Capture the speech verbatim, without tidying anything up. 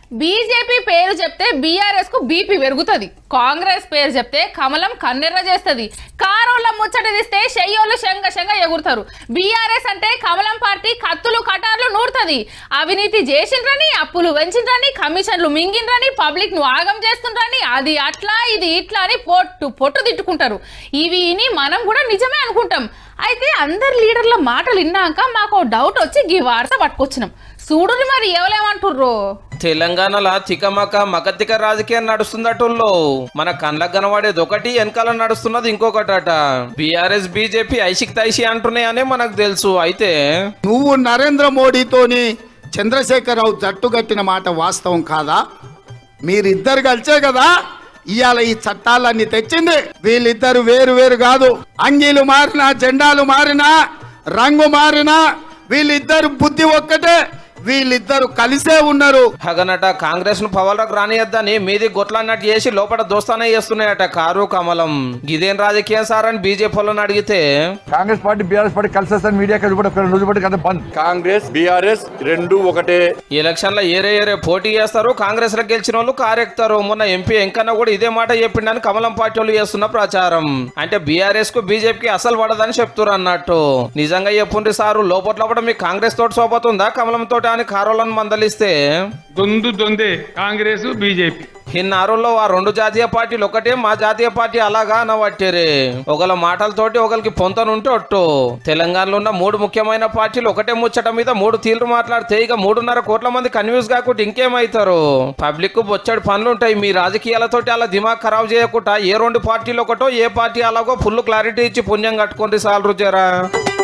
BJP పేరు చెప్తే BRS కు బీపీ పెరుగుతుంది, కాంగ్రెస్ పేరు చెప్తే కమలం కన్నెర్ర చేస్తుంది, కారోళ్ళ ముచ్చట తీస్తే షయ్యోళ్ళు శంగ శంగ ఎగురుతారు. బీఆర్ఎస్ అంటే కమలం పార్టీ కత్తులు కటార్లు నూరుతుంది. అవినీతి చేసిండ్రని, అప్పులు పెంచిండ్రని, కమిషన్లు మింగిండ్రని, పబ్లిక్ ను ఆగం చేస్తుండ్రని, అది అట్లా ఇది ఇట్లా అని పొట్టు పొట్టు తిట్టుకుంటారు. ఇవి మనం కూడా నిజమే అనుకుంటాం. అయితే అందరు లీడర్ల మాటలు విన్నాక మాకు డౌట్ వచ్చి ఈ వార్త పట్టుకొచ్చినాం. చూడుని మరి ఎవలేమంటుర్రో. తెలంగాణలో తికమక మగతిక రాజకీయం నడుస్తుందటోళ్ళు. మన కళ్ళకు కనబడేది ఒకటి, వెనకాల నడుస్తున్నది ఇంకొకటట. బీఆర్ఎస్ బీజేపీ ఐషిక్ తైషి అంటున్నాయనే మనకు తెలుసు. అయితే నువ్వు నరేంద్ర మోడీతోని చంద్రశేఖరరావు జట్టు కట్టిన మాట వాస్తవం కాదా? మీరిద్దరు కలిసే కదా ఇవాళ ఈ చట్టాలన్నీ తెచ్చింది. వీళ్ళిద్దరు వేరు వేరు కాదు. అంగీలు మారినా, జెండాలు మారినా, రంగు మారినా వీళ్ళిద్దరు బుద్ధి ఒక్కటే. వీళ్ళిద్దరు కలిసే ఉన్నారు. హగనట కాంగ్రెస్ ను పవర్లోకి రానియద్దని మీది గొట్లాన్నట్టు చేసి లోపల దోస్తానే చేస్తున్నాయట కారు కమలం. ఇదేం రాజకీయం సార్ అని బీజేపీ వాళ్ళని అడిగితే కాంగ్రెస్ పార్టీ బీఆర్ఎస్ పార్టీ కలిసి మీడియా కాంగ్రెస్ బీఆర్ఎస్ రెండు ఒకటే. ఎలక్షన్ లో ఏరే ఏరే పోటీ చేస్తారు. కాంగ్రెస్ లో గెలిచిన వాళ్ళు కారెక్తారు. మొన్న ఎంపీ ఎంకన్నా కూడా ఇదే మాట చెప్పిండని కమలం పార్టీ వాళ్ళు చేస్తున్న ప్రచారం. అంటే బీఆర్ఎస్ కు బీజేపీకి అసలు పడదని చెప్తారు అన్నట్టు. నిజంగా చెప్పుండ్రి సారు, లోపల లోపల మీ కాంగ్రెస్ తోటి సోపతుందా కమలం తోటి అని కారోళ్ళను మందలిస్తే దొందు దొందే కాంగ్రెస్ బీజేపీ. ఇన్నారుల్లో ఆ రెండు జాతీయ పార్టీలు ఒకటే, మా జాతీయ పార్టీ అలాగా అనవట్టిరే. ఒకళ్ళ మాటలతోటి ఒకరికి పొంతనుంటే ఒట్టు. తెలంగాణలో ఉన్న మూడు ముఖ్యమైన పార్టీలు ఒకటే ముచ్చట మీద మూడు తీర్లు మాట్లాడితే ఇక మూడున్నర కోట్ల మంది కన్ఫ్యూజ్ కాకుండా ఇంకేమైతారు? పబ్లిక్ బొచ్చడి పనులు ఉంటాయి. మీ రాజకీయాలతోటి అలా దిమాగ్ ఖరాబ్ చేయకుండా ఏ రెండు పార్టీలు ఒకటో, ఏ పార్టీ అలాగో ఫుల్ క్లారిటీ ఇచ్చి పుణ్యం కట్టుకోండి సాలరు జరా.